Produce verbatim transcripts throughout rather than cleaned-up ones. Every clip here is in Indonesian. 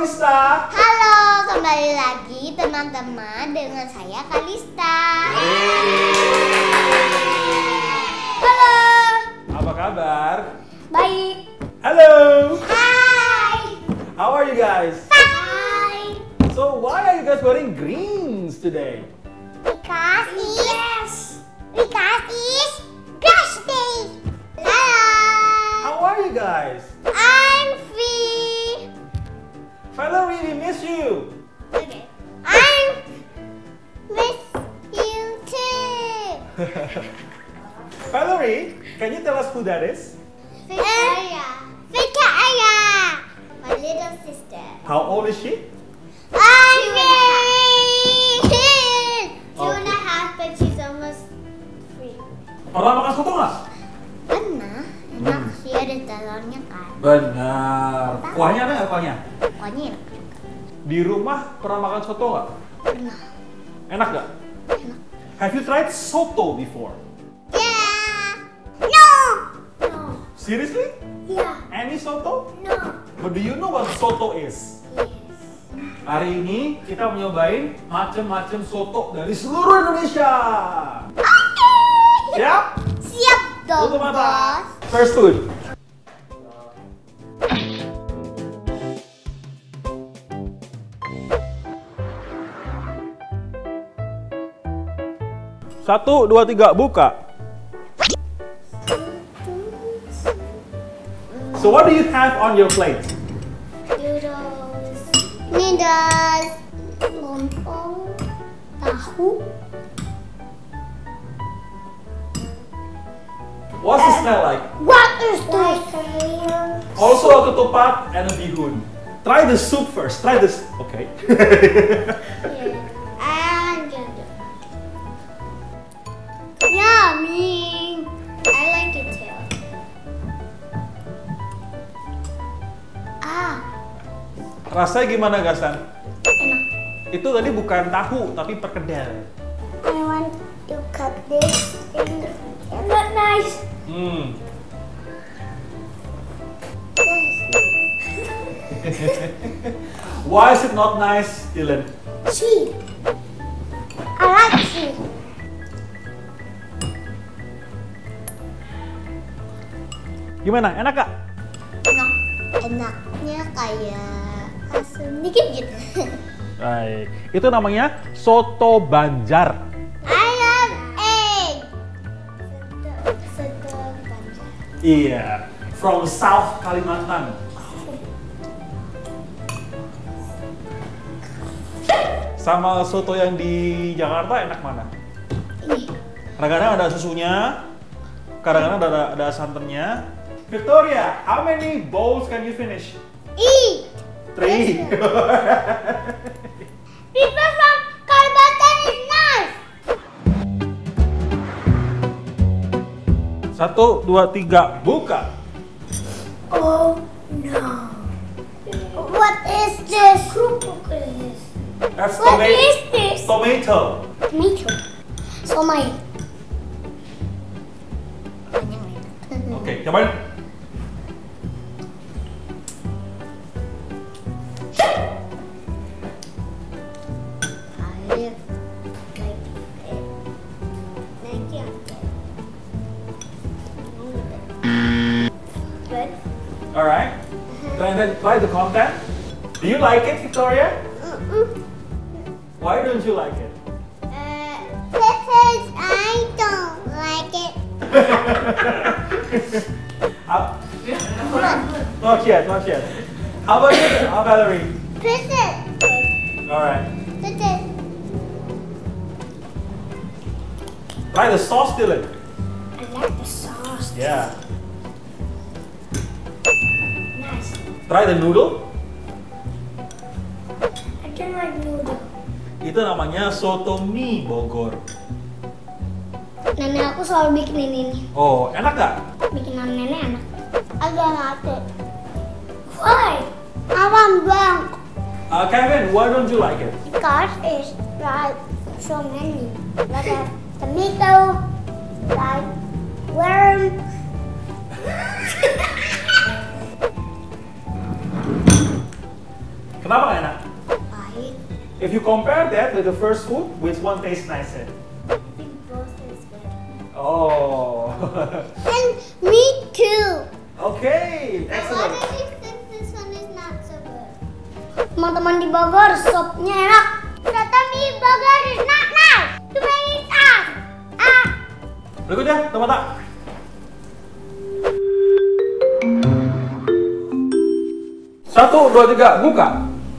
Kalista. Halo, kembali lagi teman-teman dengan saya Kalista. Halo. Apa kabar? Baik. Halo. Hai. How are you guys? Hai. So why are you guys wearing greens today? Because yes. Because it's grass day. Hello. How are you guys? I'm free. Valerie, we miss you. Okay. I'm miss you too. Valerie, can you tell us who that is? Victoria. Victoria. My little sister. How old is she? I'm three. Two and Okay. a half, but she's almost three. Pernah makan soto nggak? Pernah. Enak sih, ada telurnya kan. Benar. Kuahnya ada nggak kuahnya? Pokoknya enak juga. Di rumah pernah makan soto nggak? Pernah. Enak nggak? Enak. Have you tried soto before? Yeah. No. No. Seriously? Yeah. Any soto? No. But do you know what soto is? Yes. Hari ini kita mau nyobain macam-macam soto dari seluruh Indonesia. Oke. Siap? Siap dong, Tutup mata. bos. First food. Satu, dua, tiga, buka. So what do you have on your plate? Noodles. Noodles. Lontong. Tahu. What's the smell like? What is this? Also a ketupat and a bihun. Try the soup first. Try this. Okay. And yummy. I like it too. Ah, Rasanya gimana, Gasan? enak. Itu tadi bukan tahu, tapi perkedel. I want to cut this in the not nice. Hmm. Why is it not nice, Dylan? Cheese. I like cheese. Gimana? Enak gak? Enak. Enaknya kayak asam dikit gitu. Baik. Itu namanya soto Banjar. I love egg. Soto Banjar. Iya. From South Kalimantan. Sama soto yang di Jakarta enak mana? Ini. Kadang-kadang ada susunya, kadang-kadang ada, ada santannya. Victoria, how many bowls can you finish? Eat. Three. People from Kalimantan is nice. Satu, dua, tiga, buka. Oh no. What is this? That's What toma- is this? Tomato. Tomato. Somai. Oke, cobain. I like it. Like it. Good. Alright. Then, then try the content. Do you like it, Victoria? Why don't you like it? Uh, because I don't like it. How- not yet, not yet. How about you, uh, Valerie? Put it. Alright. Put it. Try the sauce, Dylan. I like the sauce. Yeah. Nice. Try the noodle. I don't like noodle. Itu namanya soto mie Bogor. Nenek aku selalu bikin ini nih. Oh, enak gak? Bikinan nenek enak. Agak ngate. Why? I want blank. Uh, Kevin, why don't you like it? Because it's like so many. Like a tomato, like worm. Kenapa If you compare that with the first food, which one tastes nicer? I think both is good. Oh. And me too. Okay, Why excellent. do you think this one is not so good? Teman-teman di Bogor, sopnya enak. Ternyata mie burger is not nice. To make it up. Ah. Berikutnya, Tomata. Satu, dua, tiga, buka.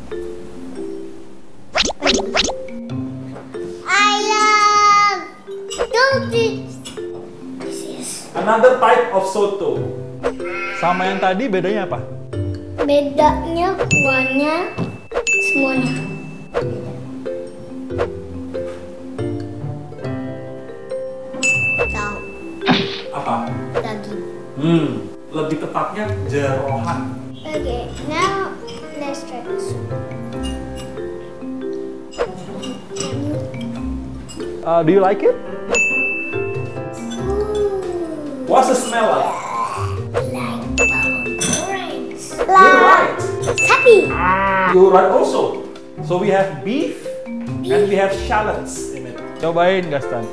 I love Dulce. This is Another type of soto. Sama yang tadi bedanya apa? bedanya kuahnya semuanya. Tahu. Apa? Daging. Hmm, lebih tepatnya jeroan. Okay, now let's try this. Uh, do you like it? Ooh. What's the smell like? Like orange. You're right. Happy. You're right also. So we have beef and we have shallots in it. Cobain, Gaston.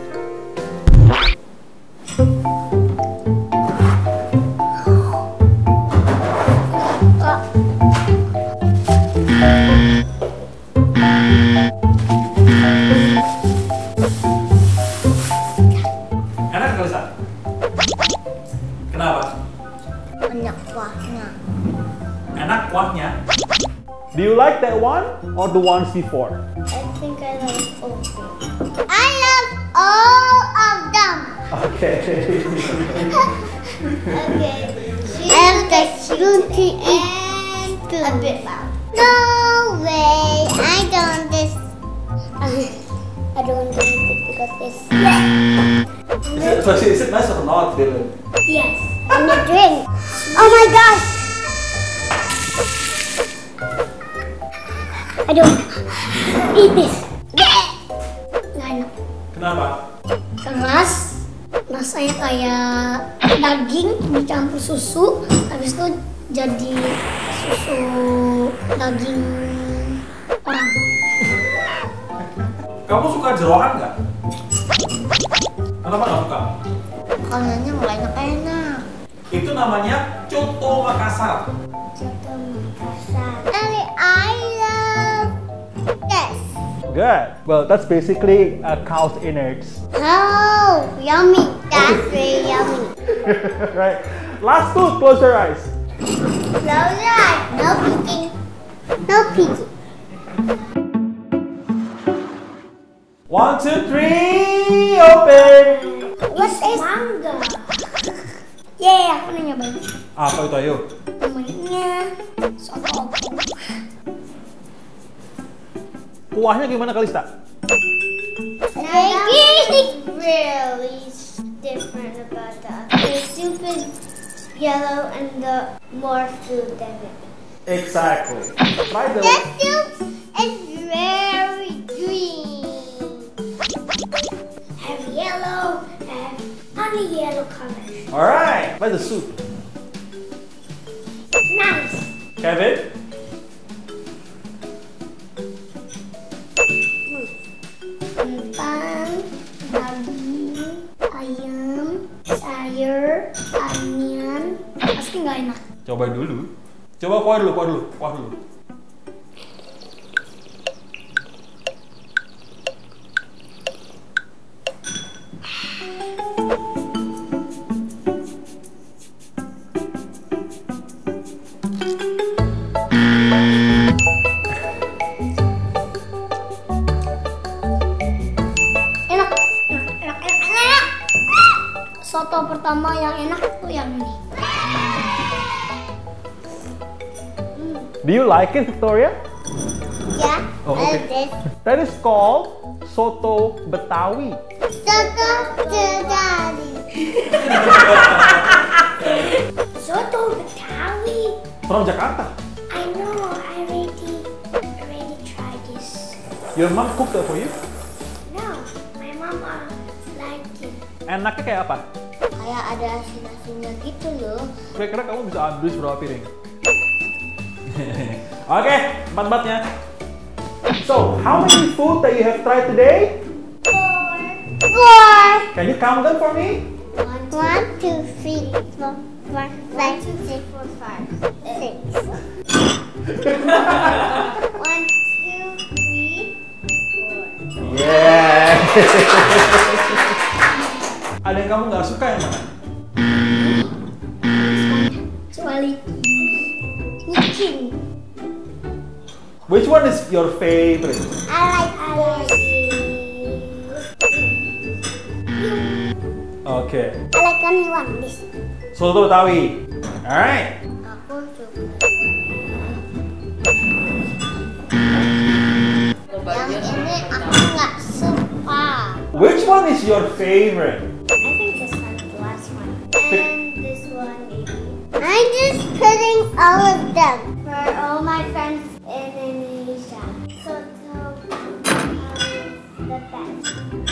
Enak nggak, Lisa? Kenapa? Banyak kuahnya. Enak kuahnya. Do you like that one or the ones before? I think I like all of them. I love all of them. Okay. Okay. I have the spoon to eat a bit loud. No way. I don't this. I don't want to eat it because it's Is it, so is it nice or not, Dylan? yes. And the drink. Oh my gosh. I don't eat this. Nggak enak. Kenapa? Keras. Rasanya kayak daging dicampur susu. Habis itu jadi susu daging orang. Kamu suka jeroan nggak? Kenapa nggak suka? Makanannya nggak enak-enak. Itu namanya coto Makassar. Coto Makassar. And I love this. Good. Well, that's basically a cow's innards. Oh, yummy. That's very yummy. Right. Last food. Close your eyes. Close your eyes. No peeking. No peeking. One, two, three. Open. What's this? Mangga. Yeah, aku udah nyobain. Apa itu, ayo? Namanya soto opong. Kuahnya gimana, Kalista? Really, really different about that. The soup is yellow and the more food than it. Exactly. Try the. The soup is very green. Have yellow, have honey yellow color. All right. Try the soup. Nice. Kevin. Kentang, daging, ayam, sayur, onion. Pasti nggak enak. Coba dulu. Coba kuah dulu, kuah dulu, kuah dulu. Enak, enak, enak, enak, enak. Soto pertama yang enak tuh yang ini. Do you like it, Victoria? Yeah, Oh, I okay. love this. That is called soto Betawi. Soto to daddy. Soto Betawi. From Jakarta. I know, I already, already tried this. Your mom cooked that for you? No, my mama liked it. Enaknya kayak apa? Kayak ada asin-asinnya gitu loh. Kira-kira kamu bisa habis berapa piring? Oke, empat-empatnya. So, how many food that you have tried today? Four. Four. Can you count them for me? One, two, One, two, three, four, five, one, five, two, three, six, four, five. six. One, two, three, four. Yeah. Ada yang kamu nggak suka yang mana? Kecuali kucing. Which one is your favorite? I like this. Okay. I like only one. This. Soto Betawi. Alright. Aku suka. Yang ini aku nggak suka. Which one is your favorite? I think this one's the last one. And this one maybe. I'm just putting all of them. For all my friends in Indonesia. Soto is the best.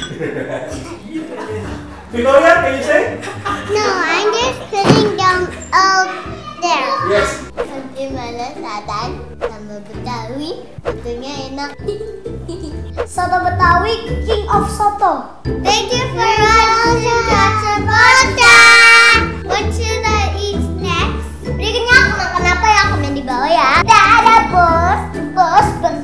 Victoria, can you say? No, I'm just putting them all there. Yes. Nanti malah sadar sama Betawi, tentunya enak. Soto Betawi, king of soto. Thank you for watching Gotcha Bota. What should I eat next? Udah kenyang, makan apa ya? Komen di bawah ya. Dadah bos, bos, bos.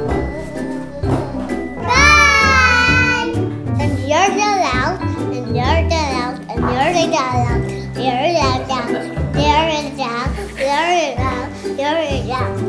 Bye. And you're the loud, and you're the loud, and you're the loud, you're the loud, you're the loud, you're the loud, you're the loud.